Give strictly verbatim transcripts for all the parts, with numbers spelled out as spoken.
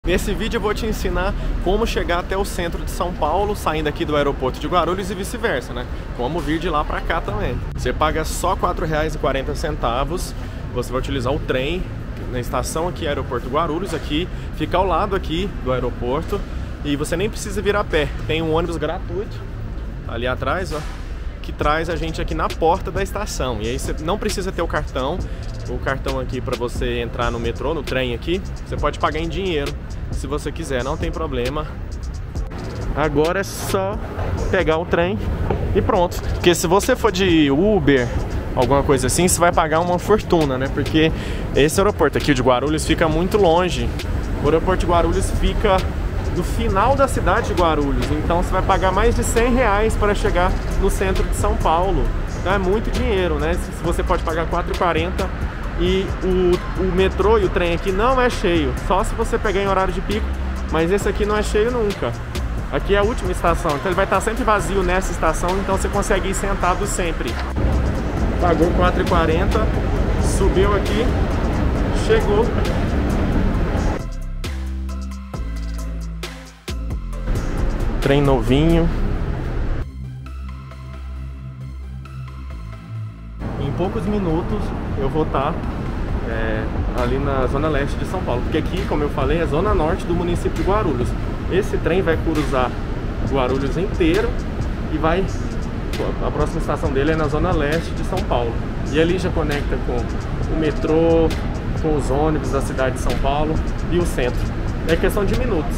Nesse vídeo eu vou te ensinar como chegar até o centro de São Paulo, saindo aqui do aeroporto de Guarulhos e vice-versa, né? Como vir de lá pra cá também. Você paga só quatro reais e quarenta centavos, você vai utilizar o trem na estação aqui, aeroporto Guarulhos, aqui, fica ao lado aqui do aeroporto e você nem precisa vir a pé. Tem um ônibus gratuito ali atrás, ó, que traz a gente aqui na porta da estação. E aí você não precisa ter o cartão, o cartão aqui para você entrar no metrô, no trem aqui, você pode pagar em dinheiro se você quiser, não tem problema. Agora é só pegar o trem e pronto. Porque se você for de Uber, alguma coisa assim, você vai pagar uma fortuna, né? Porque esse aeroporto aqui de Guarulhos fica muito longe. O aeroporto de Guarulhos fica no final da cidade de Guarulhos, então você vai pagar mais de cem reais para chegar no centro de São Paulo. Então é muito dinheiro, né? Se você pode pagar quatro reais e quarenta centavos e o, o metrô e o trem aqui não é cheio, só se você pegar em horário de pico, mas esse aqui não é cheio nunca. Aqui é a última estação, então ele vai estar sempre vazio nessa estação, então você consegue ir sentado sempre. Pagou quatro reais e quarenta centavos, subiu aqui, chegou. Trem novinho. Em poucos minutos eu vou estar é, ali na zona leste de São Paulo, porque aqui, como eu falei, é a zona norte do município de Guarulhos. Esse trem vai cruzar Guarulhos inteiro e vai, a próxima estação dele é na zona leste de São Paulo. E ali já conecta com o metrô, com os ônibus da cidade de São Paulo e o centro. É questão de minutos.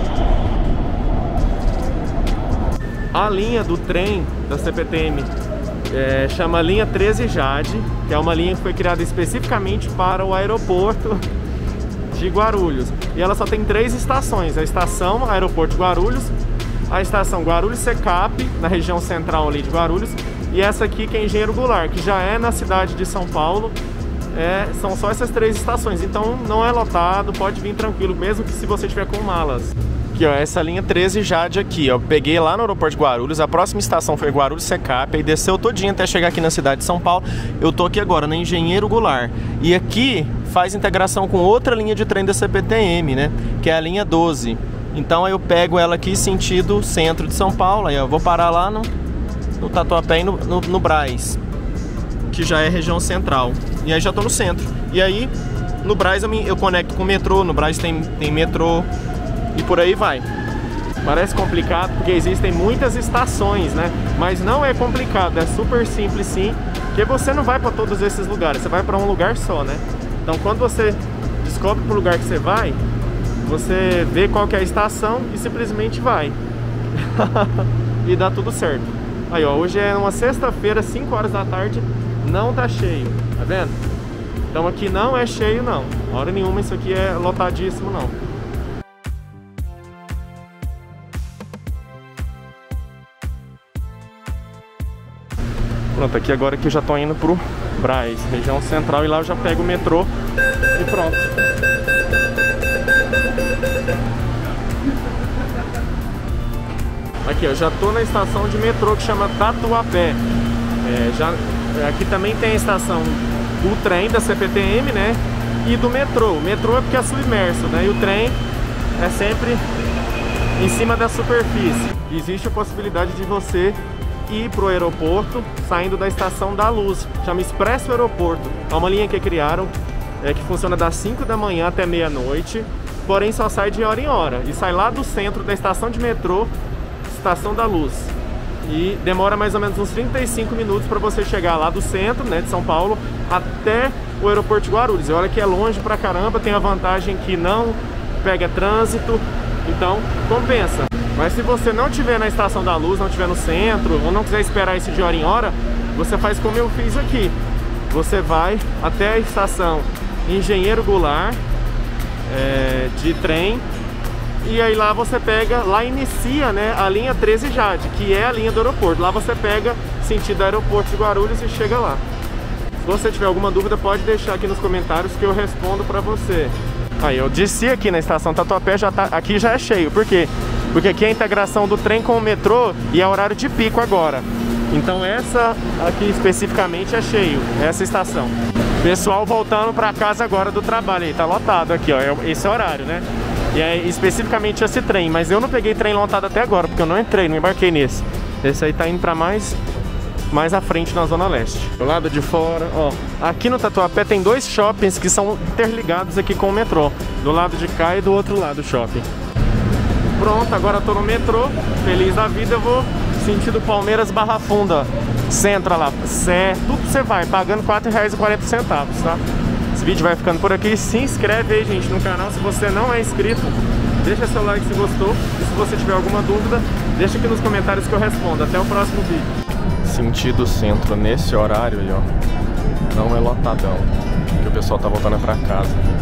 A linha do trem da C P T M é, chama linha treze Jade, que é uma linha que foi criada especificamente para o aeroporto de Guarulhos. E ela só tem três estações: a estação Aeroporto de Guarulhos, a estação Guarulhos-Secap, na região central ali de Guarulhos, e essa aqui que é Engenheiro Goulart, que já é na cidade de São Paulo. É, são só essas três estações, então não é lotado, pode vir tranquilo, mesmo que se você estiver com malas. Aqui, ó, essa linha treze Jade aqui, ó, peguei lá no aeroporto de Guarulhos, a próxima estação foi Guarulhos-Secap, aí desceu todinho até chegar aqui na cidade de São Paulo. Eu tô aqui agora na Engenheiro Goulart, e aqui faz integração com outra linha de trem da C P T M, né, que é a linha doze. Então aí eu pego ela aqui sentido centro de São Paulo, aí eu vou parar lá no, no Tatuapé e no, no, no Brás, que já é região central, e aí já tô no centro. E aí no Brás eu, me, eu conecto com o metrô, no Brás tem, tem metrô e por aí vai. Parece complicado porque existem muitas estações, né? Mas não é complicado, é super simples sim, porque você não vai para todos esses lugares, você vai para um lugar só, né? Então quando você descobre o lugar que você vai, você vê qual que é a estação e simplesmente vai. E dá tudo certo. Aí ó, hoje é uma sexta-feira, cinco horas da tarde, não tá cheio, tá vendo? Então aqui não é cheio não, hora nenhuma isso aqui é lotadíssimo não. Pronto, aqui agora que eu já tô indo pro Brás, região central, e lá eu já pego o metrô e pronto. Aqui eu já tô na estação de metrô que chama Tatuapé. É, já, aqui também tem a estação do trem da C P T M, né? E do metrô. O metrô é porque é submerso, né? E o trem é sempre em cima da superfície. Existe a possibilidade de você ir pro aeroporto saindo da estação da Luz, chama Expresso Aeroporto. É uma linha que criaram, é, que funciona das cinco da manhã até meia-noite, porém só sai de hora em hora. E sai lá do centro da estação de metrô, Estação da Luz. E demora mais ou menos uns trinta e cinco minutos para você chegar lá do centro, né, de São Paulo, até o aeroporto de Guarulhos. E olha que é longe pra caramba, tem a vantagem que não pega trânsito, então compensa. Mas se você não estiver na Estação da Luz, não estiver no centro, ou não quiser esperar isso de hora em hora, você faz como eu fiz aqui. Você vai até a estação Engenheiro Goulart, é, de trem, e aí lá você pega, lá inicia, né, a linha treze Jade, que é a linha do aeroporto. Lá você pega sentido aeroporto de Guarulhos e chega lá. Se você tiver alguma dúvida, pode deixar aqui nos comentários que eu respondo pra você. Aí eu desci aqui na estação Tatuapé, já tá, aqui já é cheio. Por quê? Porque aqui é a integração do trem com o metrô e é horário de pico agora. Então essa aqui especificamente é cheio, essa estação. Pessoal voltando pra casa agora do trabalho aí, tá lotado aqui, ó, esse é o horário, né? E é especificamente esse trem, mas eu não peguei trem lotado até agora, porque eu não entrei, não embarquei nesse. Esse aí tá indo pra mais, mais à frente na Zona Leste. Do lado de fora, ó, aqui no Tatuapé tem dois shoppings que são interligados aqui com o metrô. Do lado de cá e do outro lado do shopping. Pronto, agora eu tô no metrô, feliz da vida, eu vou sentido Palmeiras Barra Funda. Você entra lá, Sé, tudo você vai, pagando quatro reais e quarenta centavos, tá? Esse vídeo vai ficando por aqui. Se inscreve aí, gente, no canal se você não é inscrito. Deixa seu like se gostou. E se você tiver alguma dúvida, deixa aqui nos comentários que eu respondo. Até o próximo vídeo. Sentido centro, nesse horário aí, ó, não é lotadão, porque o pessoal tá voltando pra casa.